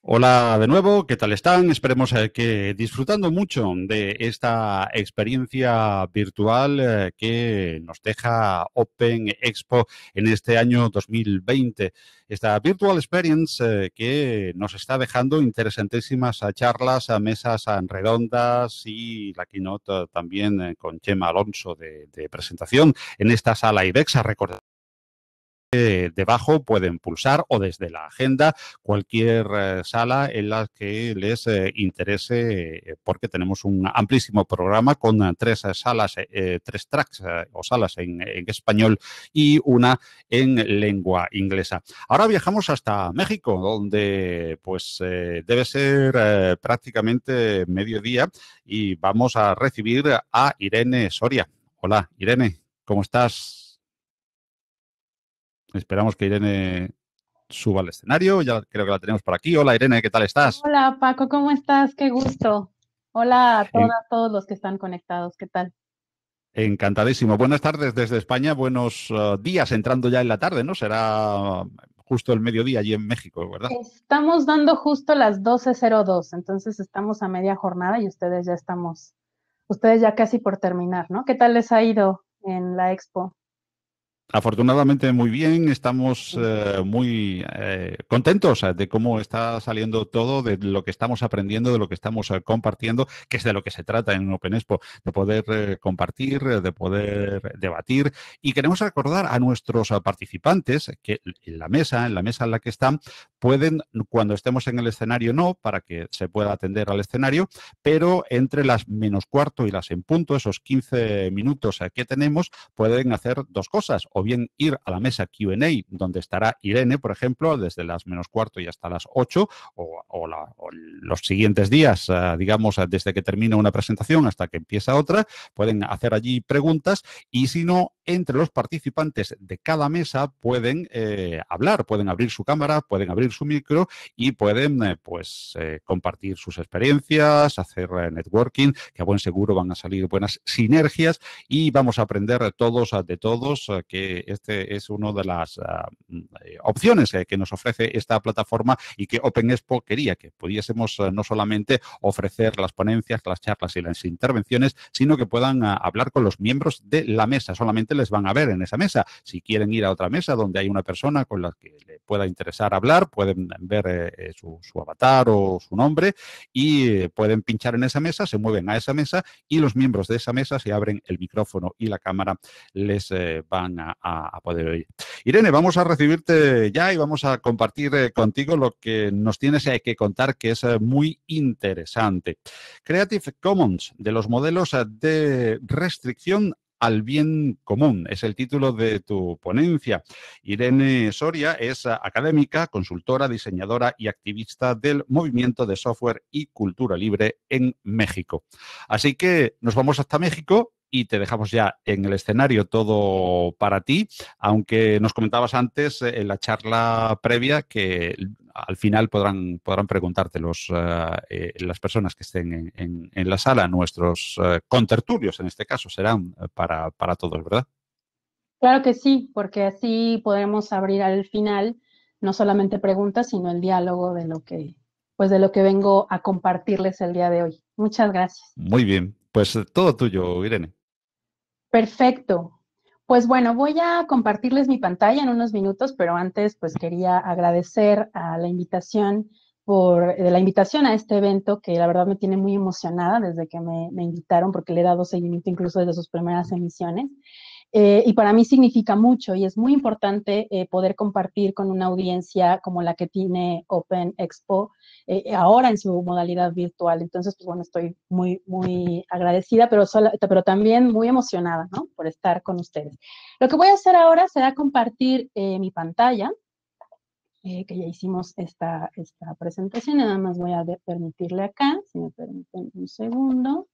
Hola de nuevo, ¿qué tal están? Esperemos que disfrutando mucho de esta experiencia virtual que nos deja Open Expo en este año 2020. Esta Virtual Experience que nos está dejando interesantísimas charlas, mesas redondas y la keynote también con Chema Alonso de presentación en esta sala IBEX. Recordad debajo pueden pulsar o desde la agenda cualquier sala en la que les interese porque tenemos un amplísimo programa con tres salas, tres tracks o salas en español y una en lengua inglesa. Ahora viajamos hasta México, donde pues debe ser prácticamente mediodía y vamos a recibir a Irene Soria. Hola, Irene, ¿cómo estás? Esperamos que Irene suba al escenario. Ya creo que la tenemos por aquí. Hola, Irene, ¿qué tal estás? Hola Paco, ¿cómo estás? Qué gusto. Hola a En- todas, todos los que están conectados, ¿qué tal? Encantadísimo. Buenas tardes desde España. Buenos días entrando ya en la tarde, ¿no? Será justo el mediodía allí en México, ¿verdad? Estamos dando justo las 12:02, entonces estamos a media jornada y ustedes ya casi por terminar, ¿no? ¿Qué tal les ha ido en la expo? Afortunadamente muy bien, estamos muy contentos de cómo está saliendo todo, de lo que estamos aprendiendo, de lo que estamos compartiendo, que es de lo que se trata en Open Expo, de poder compartir, de poder debatir. Y queremos recordar a nuestros participantes que en la mesa en la que están, pueden, cuando estemos en el escenario no, para que se pueda atender al escenario, pero entre las menos cuarto y las en punto, esos 15 minutos que tenemos, pueden hacer dos cosas, o bien ir a la mesa Q&A, donde estará Irene, por ejemplo, desde las menos cuarto y hasta las 8, o los siguientes días, digamos, desde que termina una presentación hasta que empieza otra, pueden hacer allí preguntas y si no, entre los participantes de cada mesa pueden hablar, pueden abrir su cámara, pueden abrir su micro y pueden compartir sus experiencias, hacer networking, que a buen seguro van a salir buenas sinergias y vamos a aprender todos de todos, que este es una de las opciones que nos ofrece esta plataforma y que Open Expo quería que pudiésemos no solamente ofrecer las ponencias, las charlas y las intervenciones, sino que puedan hablar con los miembros de la mesa. Solamente les van a ver en esa mesa. Si quieren ir a otra mesa donde hay una persona con la que le pueda interesar hablar, pueden ver su avatar o su nombre y pueden pinchar en esa mesa, se mueven a esa mesa y los miembros de esa mesa, si abren el micrófono y la cámara, les van a poder oír. Irene, vamos a recibirte ya y vamos a compartir contigo lo que nos tienes que contar, que es muy interesante. Creative Commons, de los modelos de restricción al bien común, es el título de tu ponencia. Irene Soria es académica, consultora, diseñadora y activista del movimiento de software y cultura libre en México. Así que nos vamos hasta México y te dejamos ya en el escenario todo para ti, aunque nos comentabas antes en la charla previa que al final podrán preguntarte las personas que estén en la sala, nuestros contertulios en este caso, serán para todos, ¿verdad? Claro que sí, porque así podremos abrir al final no solamente preguntas, sino el diálogo de lo que vengo a compartirles el día de hoy. Muchas gracias. Muy bien, pues todo tuyo, Irene. Perfecto. Pues bueno, voy a compartirles mi pantalla en unos minutos, pero antes pues quería agradecer a la invitación de la invitación a este evento que la verdad me tiene muy emocionada desde que me invitaron porque le he dado seguimiento incluso desde sus primeras emisiones. Y para mí significa mucho y es muy importante poder compartir con una audiencia como la que tiene Open Expo ahora en su modalidad virtual. Entonces, pues bueno, estoy muy, muy agradecida, pero también muy emocionada, ¿no? Por estar con ustedes. Lo que voy a hacer ahora será compartir mi pantalla, que ya hicimos esta presentación. Nada más voy a permitirle acá, si me permiten un segundo.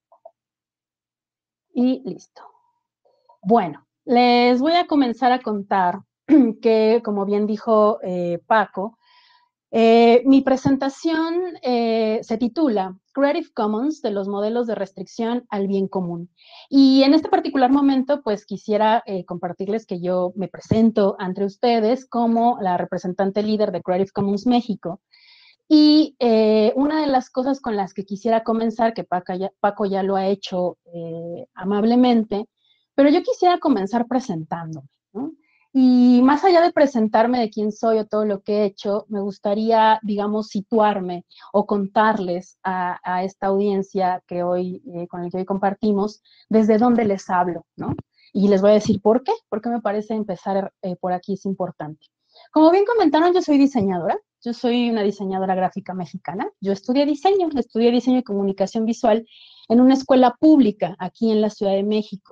Y listo. Bueno, les voy a comenzar a contar que, como bien dijo Paco, mi presentación se titula Creative Commons de los modelos de restricción al bien común. Y en este particular momento, pues quisiera compartirles que yo me presento ante ustedes como la representante líder de Creative Commons México. Y una de las cosas con las que quisiera comenzar, que Paco ya lo ha hecho amablemente, pero yo quisiera comenzar presentándome, ¿no? Y más allá de presentarme de quién soy o todo lo que he hecho, me gustaría, digamos, situarme o contarles a esta audiencia que hoy, con la que hoy compartimos, desde dónde les hablo, ¿no? Y les voy a decir por qué, porque me parece empezar por aquí es importante. Como bien comentaron, yo soy diseñadora. Yo soy una diseñadora gráfica mexicana. Yo estudié diseño y comunicación visual en una escuela pública aquí en la Ciudad de México.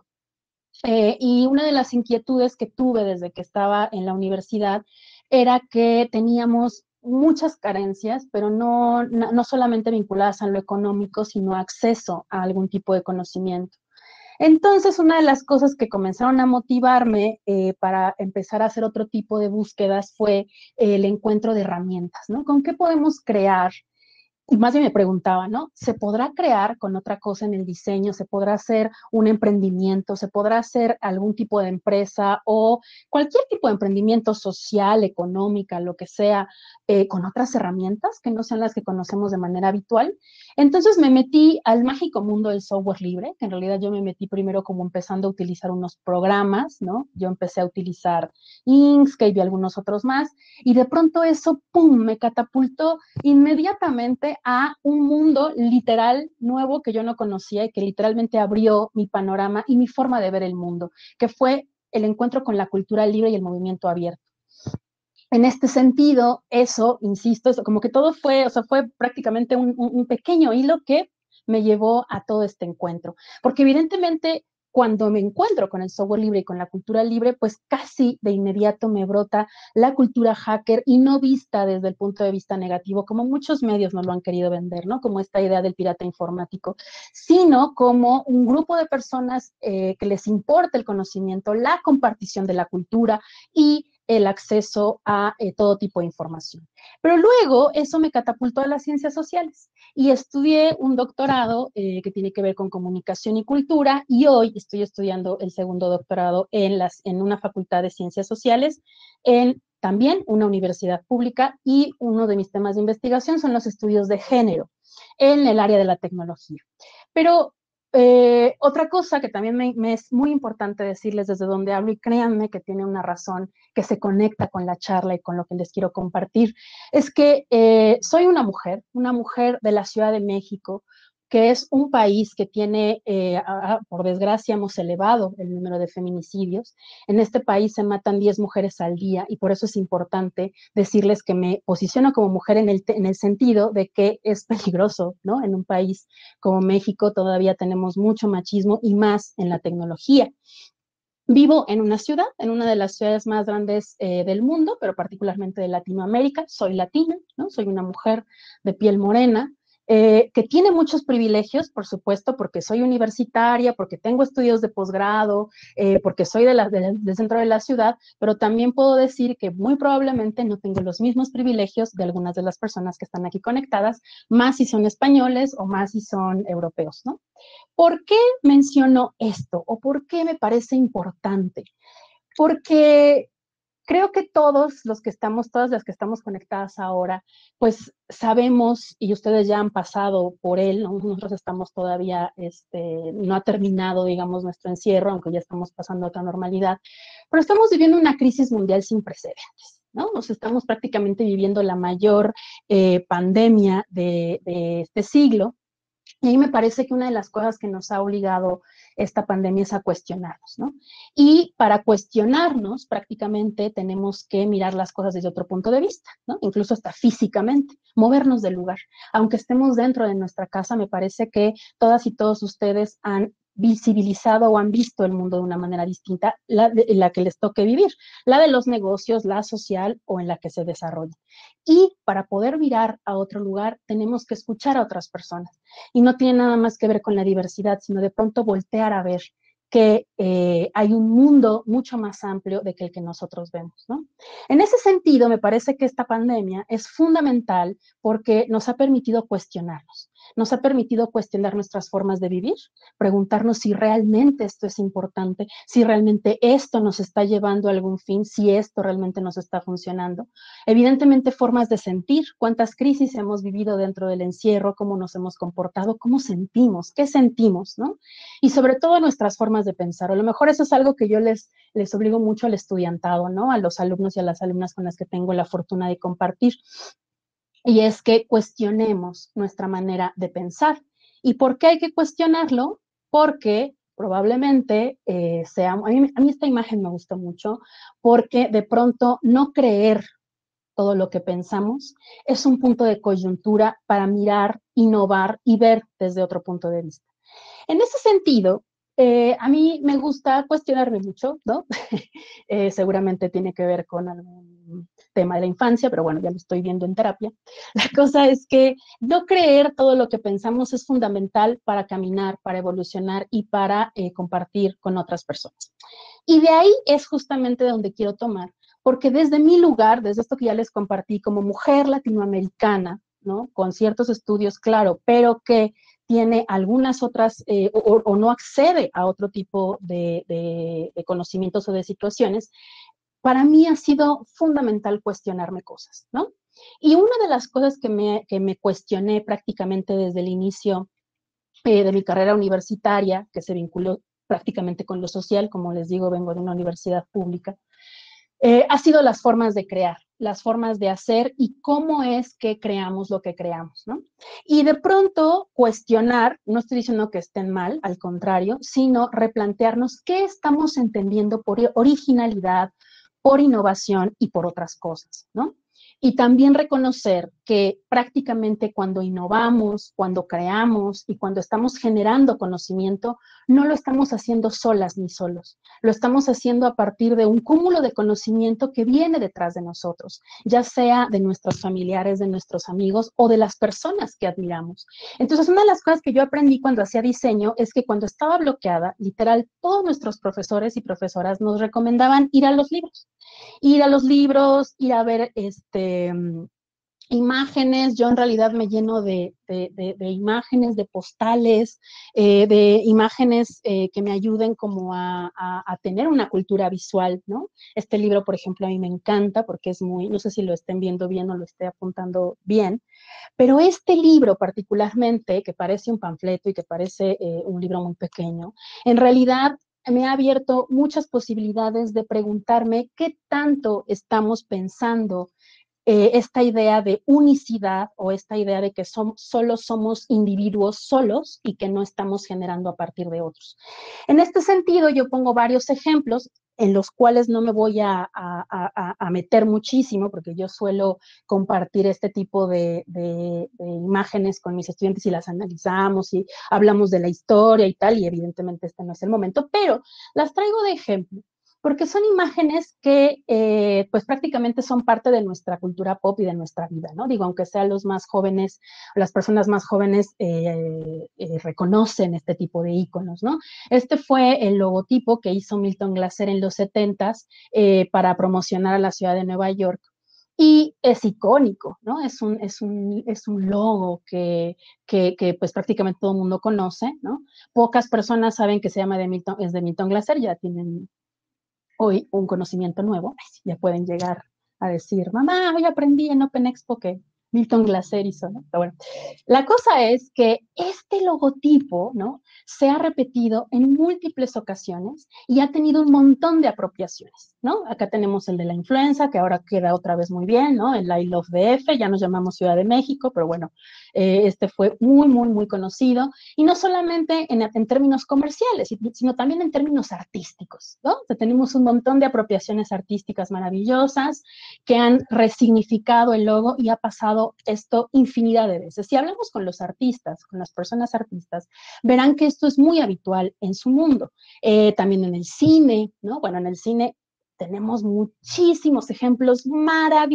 Y una de las inquietudes que tuve desde que estaba en la universidad era que teníamos muchas carencias, pero no solamente vinculadas a lo económico, sino acceso a algún tipo de conocimiento. Entonces, una de las cosas que comenzaron a motivarme para empezar a hacer otro tipo de búsquedas fue el encuentro de herramientas, ¿no? ¿Con qué podemos crear? Y más bien me preguntaba, ¿no? ¿Se podrá crear con otra cosa en el diseño? ¿Se podrá hacer un emprendimiento? ¿Se podrá hacer algún tipo de empresa o cualquier tipo de emprendimiento social, económica, lo que sea, con otras herramientas que no sean las que conocemos de manera habitual? Entonces me metí al mágico mundo del software libre, que en realidad yo me metí primero como empezando a utilizar unos programas, ¿no? Yo empecé a utilizar Inkscape y algunos otros más, y de pronto eso, ¡pum!, me catapultó inmediatamente a un mundo literal nuevo que yo no conocía y que literalmente abrió mi panorama y mi forma de ver el mundo, que fue el encuentro con la cultura libre y el movimiento abierto. En este sentido, eso, insisto, eso, como que todo fue, o sea, fue prácticamente un pequeño hilo que me llevó a todo este encuentro. Porque evidentemente, cuando me encuentro con el software libre y con la cultura libre, pues casi de inmediato me brota la cultura hacker y no vista desde el punto de vista negativo, como muchos medios nos lo han querido vender, ¿no? Como esta idea del pirata informático, sino como un grupo de personas que les importa el conocimiento, la compartición de la cultura y el acceso a todo tipo de información. Pero luego eso me catapultó a las ciencias sociales y estudié un doctorado que tiene que ver con comunicación y cultura y hoy estoy estudiando el segundo doctorado en una facultad de ciencias sociales en también una universidad pública y uno de mis temas de investigación son los estudios de género en el área de la tecnología. Pero otra cosa que también me es muy importante decirles desde donde hablo, y créanme que tiene una razón que se conecta con la charla y con lo que les quiero compartir, es que soy una mujer de la Ciudad de México, que es un país que tiene, por desgracia, hemos elevado el número de feminicidios. En este país se matan 10 mujeres al día y por eso es importante decirles que me posiciono como mujer en el sentido de que es peligroso, ¿no? En un país como México todavía tenemos mucho machismo y más en la tecnología. Vivo en una ciudad, en una de las ciudades más grandes del mundo, pero particularmente de Latinoamérica. Soy latina, ¿no? Soy una mujer de piel morena, que tiene muchos privilegios, por supuesto, porque soy universitaria, porque tengo estudios de posgrado, porque soy del centro de la ciudad, pero también puedo decir que muy probablemente no tengo los mismos privilegios de algunas de las personas que están aquí conectadas, más si son españoles o más si son europeos, ¿no? ¿Por qué menciono esto o por qué me parece importante? Porque creo que todos los que estamos, todas las que estamos conectadas ahora, pues sabemos y ustedes ya han pasado por él, ¿no? Nosotros estamos todavía, no ha terminado, digamos, nuestro encierro, aunque ya estamos pasando a otra normalidad, pero estamos viviendo una crisis mundial sin precedentes, ¿no? Nos estamos prácticamente viviendo la mayor pandemia de este siglo. Y ahí me parece que una de las cosas que nos ha obligado esta pandemia es a cuestionarnos, ¿no? Y para cuestionarnos, prácticamente tenemos que mirar las cosas desde otro punto de vista, ¿no? Incluso hasta físicamente, movernos del lugar. Aunque estemos dentro de nuestra casa, me parece que todas y todos ustedes han visibilizado o han visto el mundo de una manera distinta, la que les toque vivir, la de los negocios, la social o en la que se desarrolla. Y para poder mirar a otro lugar, tenemos que escuchar a otras personas y no tiene nada más que ver con la diversidad, sino de pronto voltear a ver que hay un mundo mucho más amplio de que el que nosotros vemos, ¿no? En ese sentido, me parece que esta pandemia es fundamental porque nos ha permitido cuestionarnos. nos ha permitido cuestionar nuestras formas de vivir, preguntarnos si realmente esto es importante, si realmente esto nos está llevando a algún fin, si esto realmente nos está funcionando. Evidentemente, formas de sentir, cuántas crisis hemos vivido dentro del encierro, cómo nos hemos comportado, cómo sentimos, qué sentimos, ¿no? Y sobre todo nuestras formas de pensar. A lo mejor eso es algo que yo les obligo mucho al estudiantado, ¿no? A los alumnos y a las alumnas con las que tengo la fortuna de compartir. Y es que cuestionemos nuestra manera de pensar. ¿Y por qué hay que cuestionarlo? Porque probablemente a mí esta imagen me gusta mucho, porque de pronto no creer todo lo que pensamos es un punto de coyuntura para mirar, innovar y ver desde otro punto de vista. En ese sentido, a mí me gusta cuestionarme mucho, ¿no? Seguramente tiene que ver con algún tema de la infancia, pero bueno, ya lo estoy viendo en terapia. La cosa es que no creer todo lo que pensamos es fundamental para caminar, para evolucionar y para compartir con otras personas. Y de ahí es justamente donde quiero tomar, porque desde mi lugar, desde esto que ya les compartí, como mujer latinoamericana, ¿no? Con ciertos estudios, claro, pero que tiene algunas otras o no accede a otro tipo de conocimientos o de situaciones, para mí ha sido fundamental cuestionarme cosas, ¿no? Y una de las cosas que me cuestioné prácticamente desde el inicio de mi carrera universitaria, que se vinculó prácticamente con lo social, como les digo, vengo de una universidad pública, ha sido las formas de crear, las formas de hacer y cómo es que creamos lo que creamos, ¿no? Y de pronto cuestionar, no estoy diciendo que estén mal, al contrario, sino replantearnos qué estamos entendiendo por originalidad, por innovación y por otras cosas, ¿no? Y también reconocer que prácticamente cuando innovamos, cuando creamos y cuando estamos generando conocimiento, no lo estamos haciendo solas ni solos. Lo estamos haciendo a partir de un cúmulo de conocimiento que viene detrás de nosotros, ya sea de nuestros familiares, de nuestros amigos o de las personas que admiramos. Entonces, una de las cosas que yo aprendí cuando hacía diseño es que cuando estaba bloqueada, literal, todos nuestros profesores y profesoras nos recomendaban ir a los libros. Ir a los libros, ir a ver imágenes, yo en realidad me lleno de imágenes, de postales, de imágenes que me ayuden como a tener una cultura visual, ¿no? Este libro, por ejemplo, a mí me encanta porque es muy, no sé si lo estén viendo bien o lo esté apuntando bien, pero este libro particularmente, que parece un panfleto y que parece un libro muy pequeño, en realidad me ha abierto muchas posibilidades de preguntarme qué tanto estamos pensando esta idea de unicidad o esta idea de que solo somos individuos solos y que no estamos generando a partir de otros. En este sentido, yo pongo varios ejemplos en los cuales no me voy a meter muchísimo, porque yo suelo compartir este tipo de imágenes con mis estudiantes y las analizamos y hablamos de la historia y tal, y evidentemente este no es el momento, pero las traigo de ejemplo porque son imágenes que pues prácticamente son parte de nuestra cultura pop y de nuestra vida, ¿no? Digo, aunque sean los más jóvenes, las personas más jóvenes reconocen este tipo de íconos, ¿no? Este fue el logotipo que hizo Milton Glaser en los 70s para promocionar a la ciudad de Nueva York. Y es icónico, ¿no? Es un logo que pues prácticamente todo el mundo conoce, ¿no? Pocas personas saben que se llama es de Milton Glaser, ya tienen hoy un conocimiento nuevo, ya pueden llegar a decir, mamá, hoy aprendí en Open Expo que Milton Glaser hizo, ¿no? Pero bueno, la cosa es que este logotipo, ¿no? Se ha repetido en múltiples ocasiones y ha tenido un montón de apropiaciones, ¿no? Acá tenemos el de la influenza, que ahora queda otra vez muy bien, ¿no? El I Love DF, ya nos llamamos Ciudad de México, pero bueno, este fue muy, muy, muy conocido, y no solamente en términos comerciales, sino también en términos artísticos, ¿no? O sea, tenemos un montón de apropiaciones artísticas maravillosas que han resignificado el logo y ha pasado esto infinidad de veces. Si hablamos con los artistas, con las personas artistas, verán que esto es muy habitual en su mundo. También en el cine, ¿no? Bueno, en el cine tenemos muchísimos ejemplos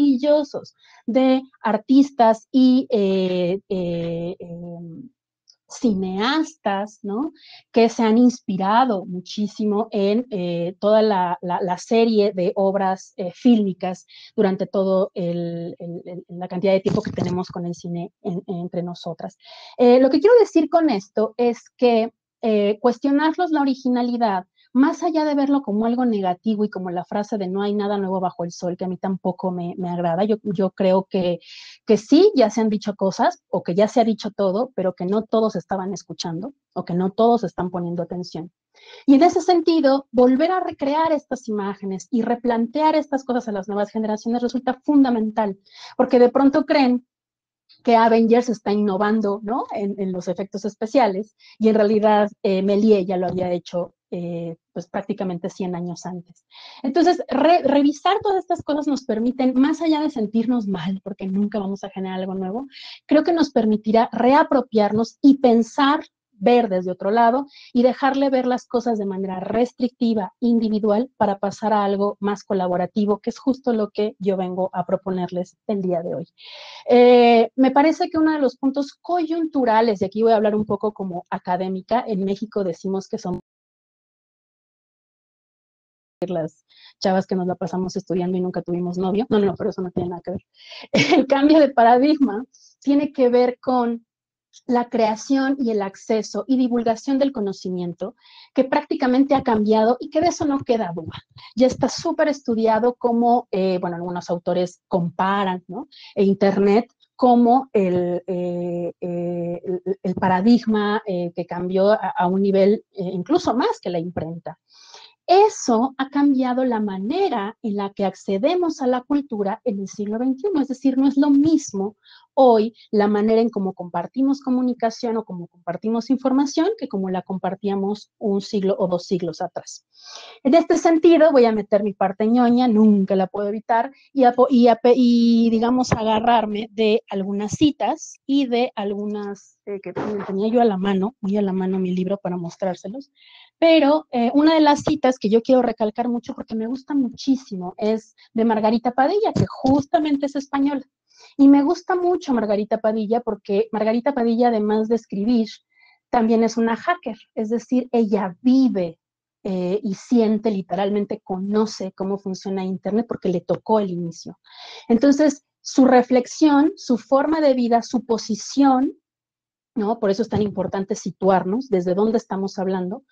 maravillosos de artistas y cineastas, ¿no? Que se han inspirado muchísimo en toda la serie de obras fílmicas durante todo la cantidad de tiempo que tenemos con el cine entre nosotras. Lo que quiero decir con esto es que cuestionarlos la originalidad, más allá de verlo como algo negativo y como la frase de no hay nada nuevo bajo el sol, que a mí tampoco me agrada, yo creo que sí, ya se han dicho cosas o que ya se ha dicho todo, pero que no todos estaban escuchando o que no todos están poniendo atención. Y en ese sentido, volver a recrear estas imágenes y replantear estas cosas a las nuevas generaciones resulta fundamental, porque de pronto creen que Avengers está innovando, ¿no? En los efectos especiales, y en realidad Méliès ya lo había hecho pues prácticamente 100 años antes. Entonces, revisar todas estas cosas nos permiten, más allá de sentirnos mal, porque nunca vamos a generar algo nuevo, creo que nos permitirá reapropiarnos y pensar, ver desde otro lado y dejarle ver las cosas de manera restrictiva, individual, para pasar a algo más colaborativo, que es justo lo que yo vengo a proponerles el día de hoy. Me parece que uno de los puntos coyunturales, y aquí voy a hablar un poco como académica, en México decimos que son las chavas que nos la pasamos estudiando y nunca tuvimos novio. No, pero eso no tiene nada que ver. El cambio de paradigma tiene que ver con la creación y el acceso y divulgación del conocimiento, que prácticamente ha cambiado y que de eso no queda duda. Ya está súper estudiado cómo, bueno, algunos autores comparan, ¿no? Internet como el paradigma que cambió a un nivel incluso más que la imprenta. Eso ha cambiado la manera en la que accedemos a la cultura en el siglo XXI. Es decir, no es lo mismo hoy la manera en cómo compartimos comunicación o cómo compartimos información que como la compartíamos un siglo o 2 siglos atrás. En este sentido, voy a meter mi parte ñoña, nunca la puedo evitar, y digamos, agarrarme de algunas citas y de algunas que tenía yo a la mano, muy a la mano mi libro para mostrárselos, pero una de las citas que yo quiero recalcar mucho porque me gusta muchísimo es de Margarita Padilla, que justamente es española. Y me gusta mucho Margarita Padilla porque Margarita Padilla, además de escribir, también es una hacker, es decir, ella vive y siente, literalmente conoce cómo funciona Internet porque le tocó el inicio. Entonces, su reflexión, su forma de vida, su posición, ¿no? Por eso es tan importante situarnos desde dónde estamos hablando,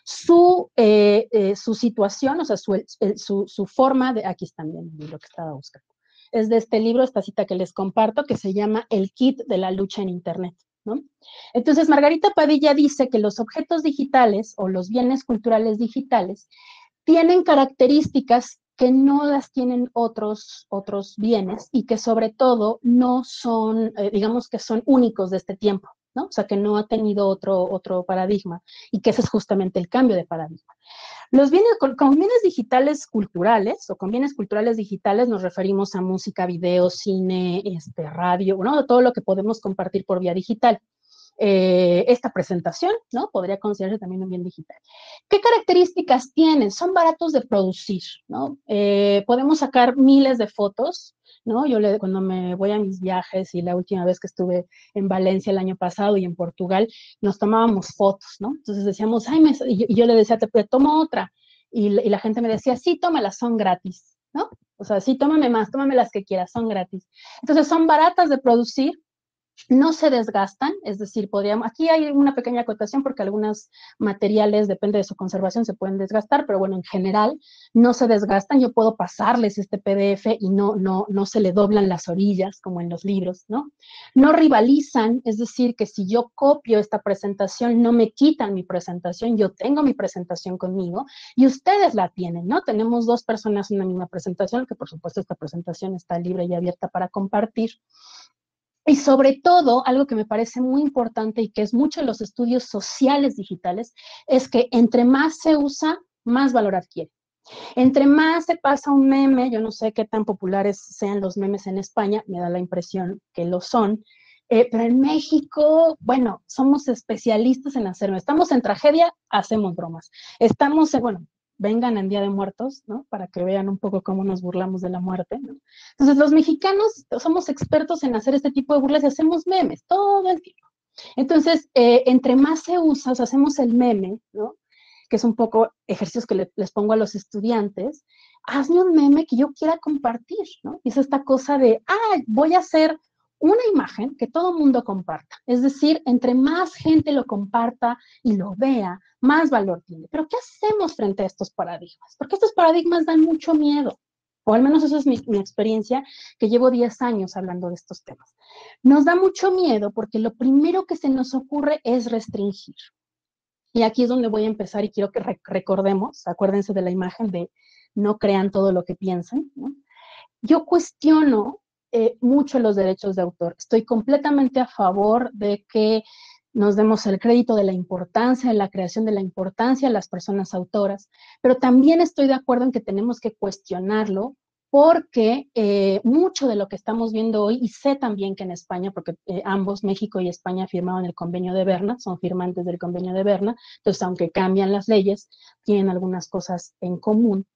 su situación, o sea, su forma de, aquí está bien el libro que estaba buscando, es de este libro, esta cita que les comparto, que se llama El kit de la lucha en Internet, ¿no? Entonces, Margarita Padilla dice que los objetos digitales o los bienes culturales digitales tienen características que no las tienen otros bienes y que sobre todo no son, digamos que son únicos de este tiempo, ¿no? O sea, que no ha tenido otro paradigma y que ese es justamente el cambio de paradigma. Los bienes, con bienes digitales culturales o con bienes culturales digitales nos referimos a música, video, cine, radio, ¿no? Todo lo que podemos compartir por vía digital. Esta presentación, ¿no? Podría considerarse también un bien digital. ¿Qué características tienen? Son baratos de producir, ¿no? Podemos sacar miles de fotos, ¿no? Cuando me voy a mis viajes y la última vez que estuve en Valencia el año pasado y en Portugal, nos tomábamos fotos, ¿no? Entonces decíamos, ay, y yo le decía, te tomo otra. Y la gente me decía, sí, tómalas, son gratis, ¿no? O sea, sí, tómame más, tómame las que quieras, son gratis. Entonces son baratas de producir, no se desgastan, es decir, aquí hay una pequeña acotación porque algunos materiales, depende de su conservación, se pueden desgastar, pero bueno, en general no se desgastan. Yo puedo pasarles este PDF y no se le doblan las orillas como en los libros, ¿no? No rivalizan, es decir, que si yo copio esta presentación, no me quitan mi presentación, yo tengo mi presentación conmigo y ustedes la tienen, ¿no? Tenemos 2 personas en la misma presentación, que por supuesto esta presentación está libre y abierta para compartir. Y sobre todo, algo que me parece muy importante y que es mucho en los estudios sociales digitales, es que entre más se usa, más valor adquiere. Entre más se pasa un meme, yo no sé qué tan populares sean los memes en España, me da la impresión que lo son, pero en México, bueno, somos especialistas en hacerlo. Estamos en tragedia, hacemos bromas. Estamos, bueno, vengan en Día de Muertos, ¿no? Para que vean un poco cómo nos burlamos de la muerte, ¿no? Entonces, los mexicanos somos expertos en hacer este tipo de burlas y hacemos memes todo el tiempo. Entonces, entre más se usa, o sea, hacemos el meme, ¿no? Que es un poco ejercicios que les pongo a los estudiantes, hazme un meme que yo quiera compartir, ¿no? Y es esta cosa de, voy a hacer una imagen que todo mundo comparta. Es decir, entre más gente lo comparta y lo vea, más valor tiene. Pero ¿qué hacemos frente a estos paradigmas? Porque estos paradigmas dan mucho miedo. O al menos esa es mi experiencia, que llevo 10 años hablando de estos temas. Nos da mucho miedo porque lo primero que se nos ocurre es restringir. Y aquí es donde voy a empezar y quiero que recordemos, acuérdense de la imagen de no crean todo lo que piensan, ¿no? Yo cuestiono mucho los derechos de autor. Estoy completamente a favor de que nos demos el crédito de la importancia, de la creación de la importancia a las personas autoras, pero también estoy de acuerdo en que tenemos que cuestionarlo porque mucho de lo que estamos viendo hoy, y sé también que en España, porque ambos, México y España, firmaron el convenio de Berna, son firmantes del convenio de Berna, entonces aunque cambian las leyes, tienen algunas cosas en común.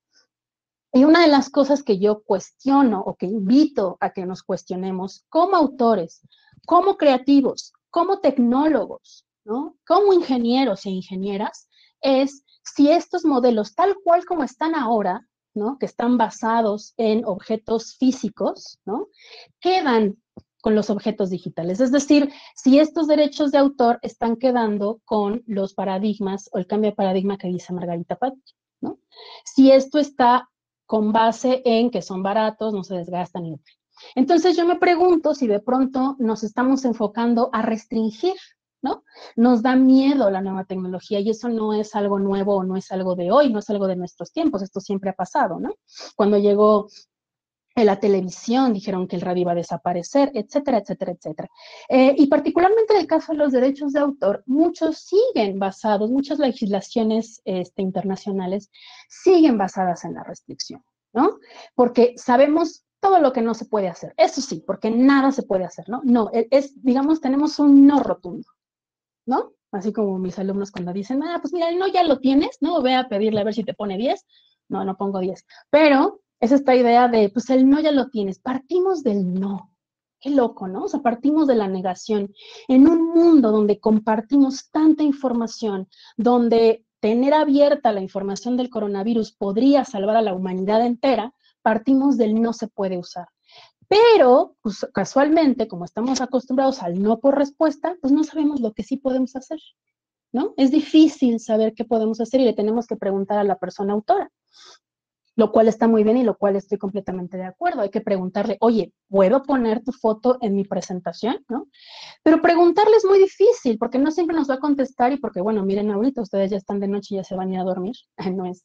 Y una de las cosas que yo cuestiono o que invito a que nos cuestionemos como autores, como creativos, como tecnólogos, ¿no? Como ingenieros e ingenieras, es si estos modelos, tal cual como están ahora, ¿no? Que están basados en objetos físicos, ¿no? Quedan con los objetos digitales. Es decir, si estos derechos de autor están quedando con los paradigmas o el cambio de paradigma que dice Margarita Patti, ¿no? Si esto está con base en que son baratos, no se desgastan. Entonces yo me pregunto si de pronto nos estamos enfocando a restringir, ¿no? Nos da miedo la nueva tecnología y eso no es algo nuevo o no es algo de hoy, no es algo de nuestros tiempos, esto siempre ha pasado, ¿no? Cuando llegó la televisión, dijeron que el radio iba a desaparecer, etcétera, etcétera, etcétera. Y particularmente en el caso de los derechos de autor, muchos siguen basados, muchas legislaciones internacionales siguen basadas en la restricción, ¿no? Porque sabemos todo lo que no se puede hacer, eso sí, porque nada se puede hacer, ¿no? No, digamos, tenemos un no rotundo, ¿no? Así como mis alumnos cuando dicen, pues mira, el no ya lo tienes, ¿no? Ve a pedirle a ver si te pone 10. No, no pongo 10. Pero es esta idea de, pues el no ya lo tienes. Partimos del no. Qué loco, ¿no? O sea, partimos de la negación. En un mundo donde compartimos tanta información, donde tener abierta la información del coronavirus podría salvar a la humanidad entera, partimos del no se puede usar. Pero, pues, casualmente, como estamos acostumbrados al no por respuesta, pues no sabemos lo que sí podemos hacer, ¿no? Es difícil saber qué podemos hacer y le tenemos que preguntar a la persona autora, lo cual está muy bien y lo cual estoy completamente de acuerdo. Hay que preguntarle, oye, ¿puedo poner tu foto en mi presentación? ¿No? Pero preguntarle es muy difícil porque no siempre nos va a contestar y porque, bueno, miren, ahorita ustedes ya están de noche y ya se van a ir a dormir. No es,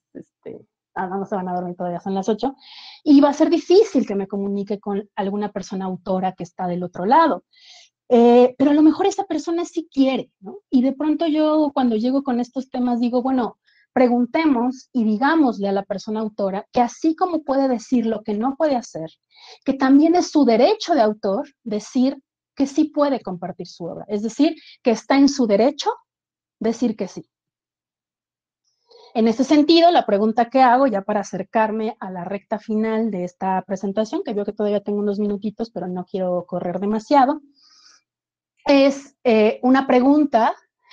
no se van a dormir todavía, son las 8. Y va a ser difícil que me comunique con alguna persona autora que está del otro lado. Pero a lo mejor esa persona sí quiere, ¿no? Y de pronto yo cuando llego con estos temas digo, bueno, preguntemos y digámosle a la persona autora que así como puede decir lo que no puede hacer, que también es su derecho de autor decir que sí puede compartir su obra. Es decir, que está en su derecho decir que sí. En ese sentido, la pregunta que hago, ya para acercarme a la recta final de esta presentación, que veo que todavía tengo unos minutitos, pero no quiero correr demasiado, es una pregunta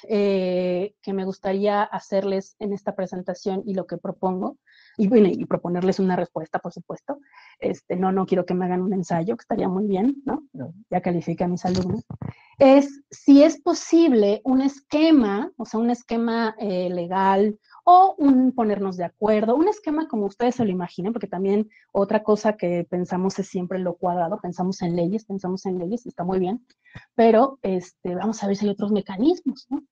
que me gustaría hacerles en esta presentación y lo que propongo, y bueno, y proponerles una respuesta, por supuesto. No quiero que me hagan un ensayo, que estaría muy bien, ¿no? Ya califique a mis alumnos. Es si es posible un esquema, o sea, un esquema legal o un ponernos de acuerdo, un esquema como ustedes se lo imaginen, porque también otra cosa que pensamos es siempre lo cuadrado, pensamos en leyes, está muy bien, pero vamos a ver si hay otros mecanismos, ¿no?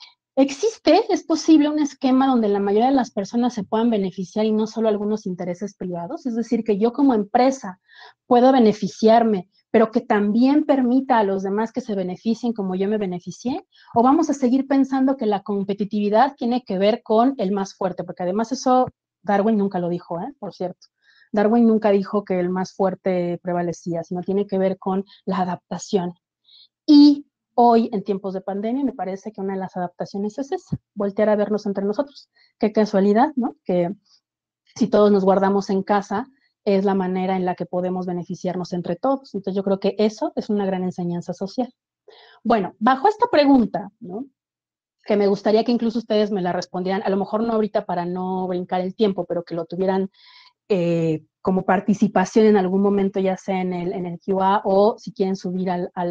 Es posible un esquema donde la mayoría de las personas se puedan beneficiar y no solo algunos intereses privados, es decir, que yo como empresa puedo beneficiarme, pero que también permita a los demás que se beneficien como yo me beneficié, o vamos a seguir pensando que la competitividad tiene que ver con el más fuerte, porque además eso Darwin nunca lo dijo, por cierto. Darwin nunca dijo que el más fuerte prevalecía, sino tiene que ver con la adaptación. Y hoy, en tiempos de pandemia, me parece que una de las adaptaciones es esa, voltear a vernos entre nosotros. Qué casualidad, ¿no? Que si todos nos guardamos en casa, es la manera en la que podemos beneficiarnos entre todos. Entonces yo creo que eso es una gran enseñanza social. Bueno, bajo esta pregunta, ¿no? Que me gustaría que incluso ustedes me la respondieran, a lo mejor no ahorita para no brincar el tiempo, pero que lo tuvieran como participación en algún momento, ya sea en el QA o si quieren subir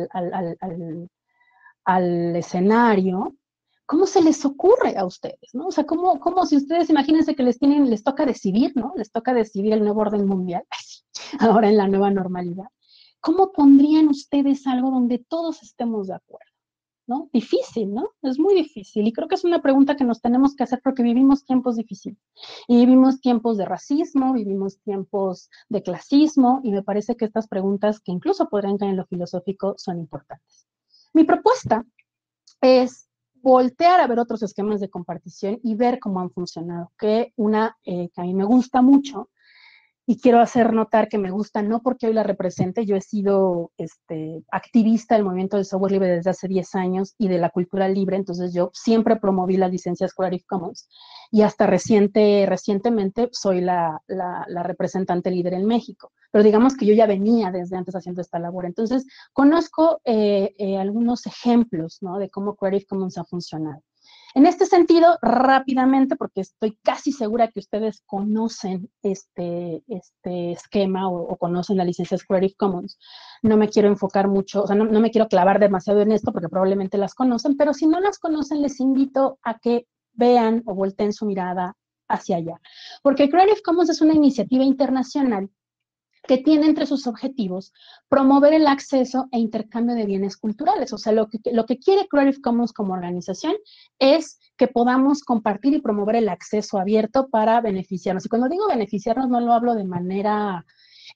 al escenario. ¿Cómo se les ocurre a ustedes? ¿No? O sea, ¿cómo si ustedes imagínense que les toca decidir, ¿no? Les toca decidir el nuevo orden mundial, ahora en la nueva normalidad. ¿Cómo pondrían ustedes algo donde todos estemos de acuerdo? ¿No? Difícil, ¿no? Es muy difícil y creo que es una pregunta que nos tenemos que hacer porque vivimos tiempos difíciles y vivimos tiempos de racismo, vivimos tiempos de clasismo y me parece que estas preguntas que incluso podrían caer en lo filosófico son importantes. Mi propuesta es voltear a ver otros esquemas de compartición y ver cómo han funcionado, que una que a mí me gusta mucho y quiero hacer notar que me gusta, no porque hoy la represente, yo he sido activista del movimiento del software libre desde hace 10 años y de la cultura libre, entonces yo siempre promoví las licencias Creative Commons y hasta recientemente soy la representante líder en México, pero digamos que yo ya venía desde antes haciendo esta labor, entonces conozco algunos ejemplos, ¿no? De cómo Creative Commons ha funcionado. En este sentido, rápidamente, porque estoy casi segura que ustedes conocen este esquema o conocen las licencias Creative Commons, no me quiero enfocar mucho, o sea, no me quiero clavar demasiado en esto porque probablemente las conocen, pero si no las conocen, les invito a que vean o volteen su mirada hacia allá. Porque Creative Commons es una iniciativa internacional que tiene entre sus objetivos promover el acceso e intercambio de bienes culturales. O sea, lo que quiere Creative Commons como organización es que podamos compartir y promover el acceso abierto para beneficiarnos. Y cuando digo beneficiarnos, no lo hablo de manera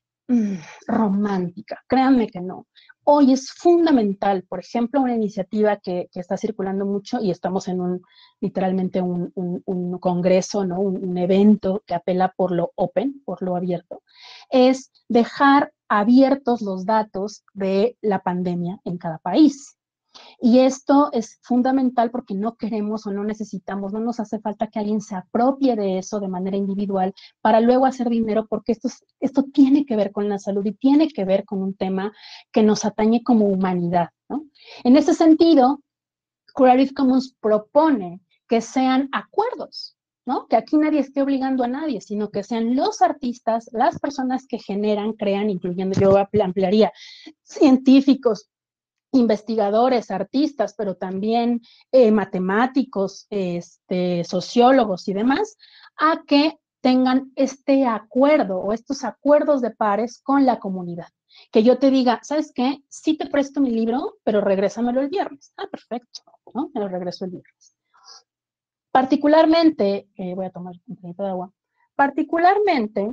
romántica, créanme que no. Hoy es fundamental, por ejemplo, una iniciativa que está circulando mucho y estamos en literalmente un congreso, ¿no? Un evento que apela por lo open, por lo abierto, es dejar abiertos los datos de la pandemia en cada país. Y esto es fundamental porque no queremos o no necesitamos, no nos hace falta que alguien se apropie de eso de manera individual para luego hacer dinero, porque esto tiene que ver con la salud y tiene que ver con un tema que nos atañe como humanidad, ¿no? En ese sentido, Creative Commons propone que sean acuerdos, ¿no? Que aquí nadie esté obligando a nadie, sino que sean los artistas, las personas que generan, crean, incluyendo, yo ampliaría, científicos, investigadores, artistas, pero también matemáticos, sociólogos y demás, a que tengan este acuerdo o estos acuerdos de pares con la comunidad. Que yo te diga, ¿sabes qué? Sí te presto mi libro, pero regrésamelo el viernes. Ah, perfecto, ¿no? Me lo regreso el viernes. Particularmente, voy a tomar un poquito de agua, particularmente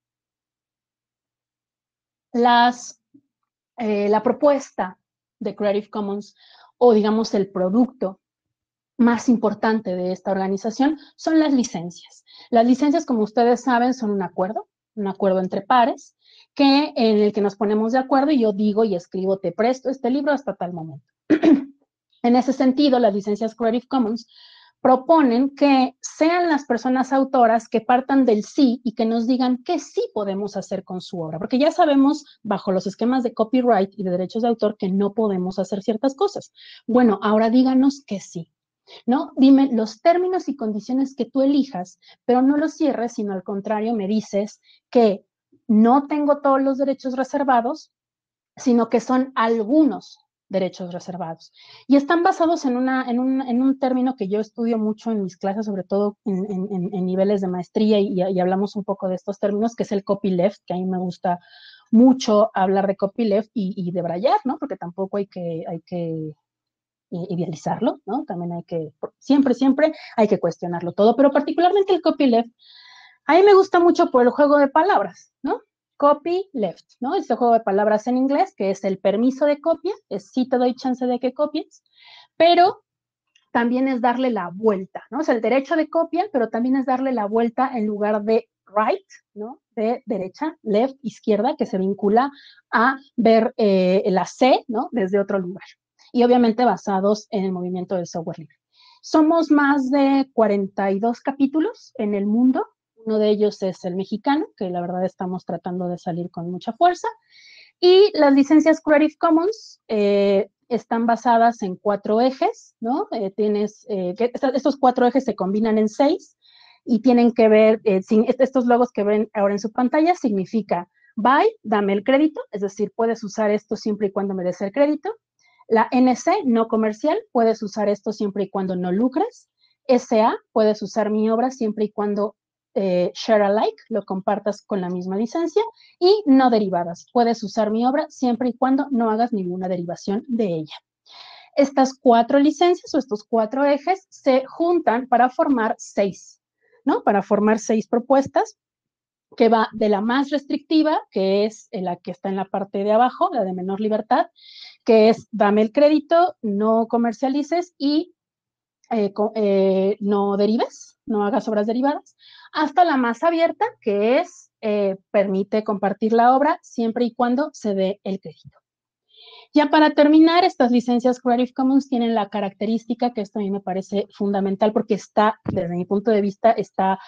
la propuesta de Creative Commons o digamos el producto más importante de esta organización son las licencias. Las licencias, como ustedes saben, son un acuerdo entre pares, en el que nos ponemos de acuerdo y yo digo y escribo, te presto este libro hasta tal momento. En ese sentido, las licencias Creative Commons proponen que sean las personas autoras que partan del sí y que nos digan qué sí podemos hacer con su obra, porque ya sabemos bajo los esquemas de copyright y de derechos de autor que no podemos hacer ciertas cosas. Bueno, ahora díganos que sí, ¿no? Dime los términos y condiciones que tú elijas, pero no los cierres, sino al contrario me dices que no tengo todos los derechos reservados, sino que son algunos derechos reservados. Y están basados en un término que yo estudio mucho en mis clases, sobre todo en niveles de maestría, y hablamos un poco de estos términos, que es el copyleft, que a mí me gusta mucho hablar de copyleft y de brayar, ¿no? Porque tampoco hay que idealizarlo, ¿no? También siempre hay que cuestionarlo todo, pero particularmente el copyleft, a mí me gusta mucho por el juego de palabras, ¿no? Copyleft, ¿no? Este juego de palabras en inglés, que es el permiso de copia, es sí te doy chance de que copies, pero también es darle la vuelta, ¿no? Es el derecho de copia, pero también es darle la vuelta en lugar de right, ¿no? De derecha, left, izquierda, que se vincula a ver la C, ¿no? Desde otro lugar. Y obviamente basados en el movimiento del software libre. Somos más de 42 capítulos en el mundo. Uno de ellos es el mexicano, que la verdad estamos tratando de salir con mucha fuerza. Y las licencias Creative Commons están basadas en 4 ejes, ¿no? Estos 4 ejes se combinan en 6 y tienen que ver, estos logos que ven ahora en su pantalla significa buy, dame el crédito, es decir, puedes usar esto siempre y cuando me des el crédito. La NC, no comercial, puedes usar esto siempre y cuando no lucres. SA, puedes usar mi obra siempre y cuando share alike, lo compartas con la misma licencia. Y no derivadas, puedes usar mi obra siempre y cuando no hagas ninguna derivación de ella. Estas 4 licencias o estos 4 ejes se juntan para formar 6, ¿no? Para formar 6 propuestas, que va de la más restrictiva, que es la que está en la parte de abajo, la de menor libertad, que es dame el crédito, no comercialices y no derives, no hagas obras derivadas, hasta la más abierta, que es permite compartir la obra siempre y cuando se dé el crédito. Ya para terminar, estas licencias Creative Commons tienen la característica que esto a mí me parece fundamental porque está, desde mi punto de vista, está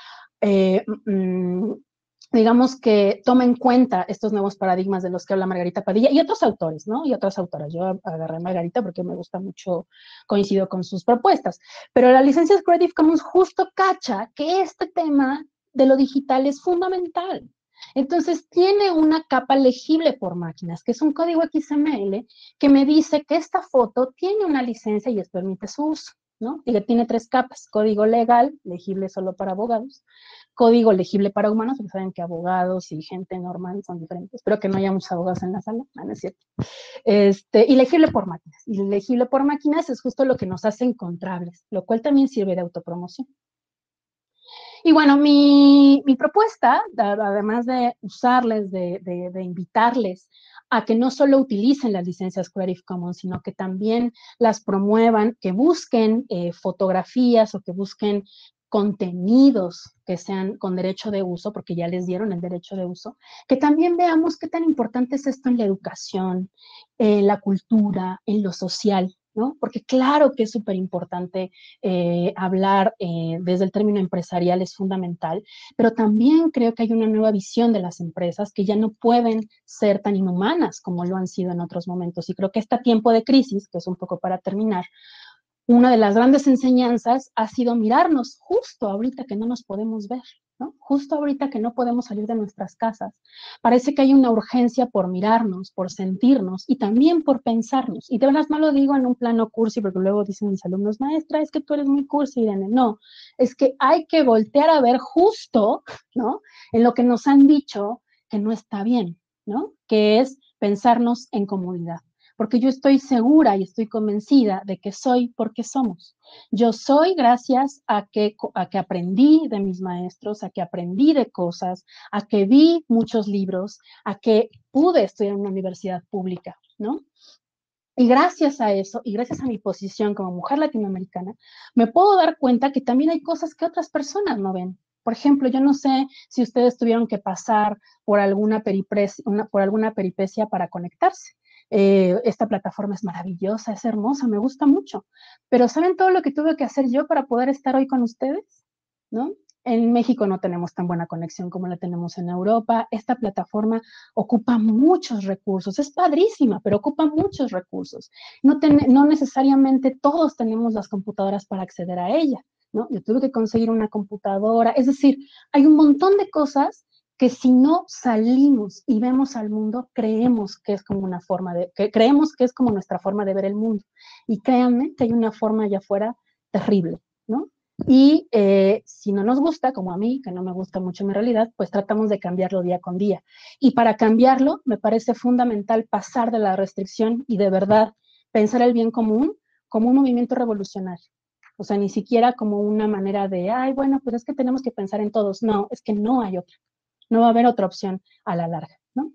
digamos que toma en cuenta estos nuevos paradigmas de los que habla Margarita Padilla y otros autores, ¿no? Y otras autoras. Yo agarré a Margarita porque me gusta mucho, coincido con sus propuestas. Pero la licencia Creative Commons justo cacha que este tema de lo digital es fundamental. Entonces tiene una capa legible por máquinas, que es un código XML que me dice que esta foto tiene una licencia y permite su uso, ¿no? Y que tiene 3 capas: código legal, legible solo para abogados; código legible para humanos, porque saben que abogados y gente normal son diferentes. Espero que no haya muchos abogados en la sala, no es cierto. Y legible por máquinas. Y legible por máquinas es justo lo que nos hace encontrables, lo cual también sirve de autopromoción. Y bueno, mi propuesta, además de usarles, de invitarles a que no solo utilicen las licencias Creative Commons, sino que también las promuevan, que busquen fotografías o que busquen contenidos que sean con derecho de uso, porque ya les dieron el derecho de uso, que también veamos qué tan importante es esto en la educación, en la cultura, en lo social, ¿no? Porque claro que es súper importante hablar desde el término empresarial, es fundamental, pero también creo que hay una nueva visión de las empresas que ya no pueden ser tan inhumanas como lo han sido en otros momentos. Y creo que este tiempo de crisis, que es un poco para terminar, una de las grandes enseñanzas ha sido mirarnos justo ahorita que no nos podemos ver, ¿no? Justo ahorita que no podemos salir de nuestras casas. Parece que hay una urgencia por mirarnos, por sentirnos y también por pensarnos. Y de verdad no lo digo en un plano cursi, porque luego dicen mis alumnos, maestra, es que tú eres muy cursi, Irene. No, es que hay que voltear a ver justo, ¿no? En lo que nos han dicho que no está bien, ¿no? Que es pensarnos en comunidad. Porque yo estoy segura y estoy convencida de que soy porque somos. Yo soy gracias a que aprendí de mis maestros, a que aprendí de cosas, a que vi muchos libros, a que pude estudiar en una universidad pública, ¿no? Y gracias a eso, y gracias a mi posición como mujer latinoamericana, me puedo dar cuenta que también hay cosas que otras personas no ven. Por ejemplo, yo no sé si ustedes tuvieron que pasar por alguna peripecia para conectarse. Esta plataforma es maravillosa, es hermosa, me gusta mucho. Pero ¿saben todo lo que tuve que hacer yo para poder estar hoy con ustedes? ¿No? En México no tenemos tan buena conexión como la tenemos en Europa. Esta plataforma ocupa muchos recursos, es padrísima, pero ocupa muchos recursos. No necesariamente todos tenemos las computadoras para acceder a ella, ¿no? Yo tuve que conseguir una computadora, es decir, hay un montón de cosas que si no salimos y vemos al mundo, creemos que es como creemos que es como nuestra forma de ver el mundo. Y créanme que hay una forma allá afuera terrible, ¿no? Y si no nos gusta, como a mí, que no me gusta mucho mi realidad, pues tratamos de cambiarlo día con día. Y para cambiarlo, me parece fundamental pasar de la restricción y de verdad pensar el bien común como un movimiento revolucionario. O sea, ni siquiera como una manera de, ay, bueno, pues es que tenemos que pensar en todos. No, es que no hay otra. No va a haber otra opción a la larga, ¿no?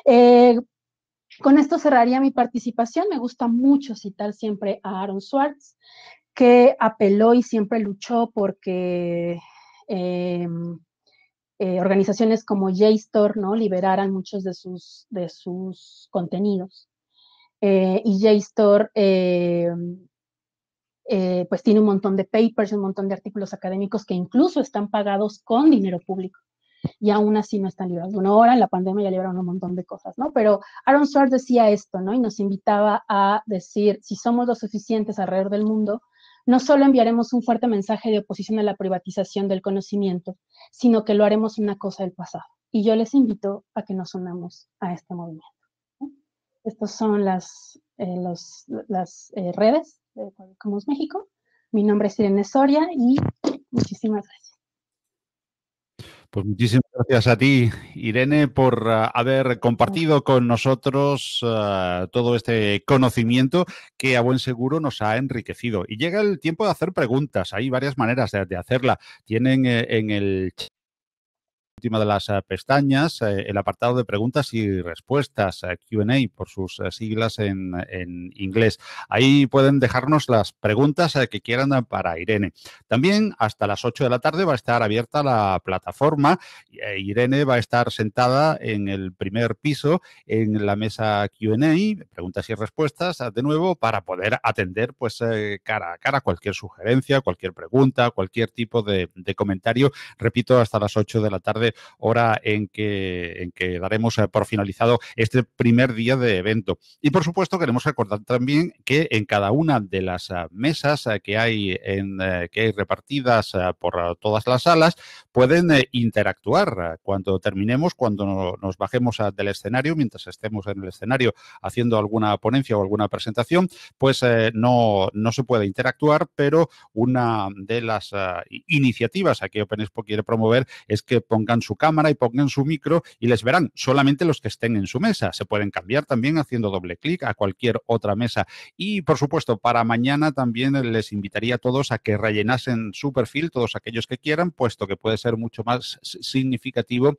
Con esto cerraría mi participación. Me gusta mucho citar siempre a Aaron Swartz, que apeló y siempre luchó porque organizaciones como JSTOR, ¿no? Liberaran muchos de sus contenidos. Y JSTOR pues tiene un montón de papers, un montón de artículos académicos que incluso están pagados con dinero público. y aún así no están librados. Bueno, ahora en la pandemia ya libraron un montón de cosas, ¿no? Pero Aaron Swartz decía esto, ¿no? Y nos invitaba a decir, si somos lo suficientes alrededor del mundo, no solo enviaremos un fuerte mensaje de oposición a la privatización del conocimiento, sino que lo haremos una cosa del pasado. Y yo les invito a que nos unamos a este movimiento, ¿no? Estas son las redes de Podemos México. Mi nombre es Irene Soria y muchísimas gracias. Pues muchísimas gracias a ti, Irene, por haber compartido con nosotros todo este conocimiento que a buen seguro nos ha enriquecido. Y llega el tiempo de hacer preguntas. Hay varias maneras de hacerla. Tienen en el última de las pestañas, el apartado de preguntas y respuestas, Q&A por sus siglas en inglés. Ahí pueden dejarnos las preguntas que quieran para Irene. También hasta las 8 de la tarde va a estar abierta la plataforma. Irene va a estar sentada en el primer piso en la mesa Q&A, preguntas y respuestas, de nuevo, para poder atender pues cara a cara cualquier sugerencia, cualquier pregunta, cualquier tipo de comentario. Repito, hasta las 8 de la tarde, hora en que daremos por finalizado este primer día de evento. Y por supuesto queremos recordar también que en cada una de las mesas que hay repartidas por todas las salas pueden interactuar cuando terminemos, cuando nos bajemos del escenario, mientras estemos en el escenario haciendo alguna ponencia o alguna presentación, pues no se puede interactuar, pero una de las iniciativas que Open Expo quiere promover es que pongan su cámara y pongan su micro y les verán solamente los que estén en su mesa. Se pueden cambiar también haciendo doble clic a cualquier otra mesa. Y, por supuesto, para mañana también les invitaría a todos a que rellenasen su perfil, todos aquellos que quieran, puesto que puede ser mucho más significativo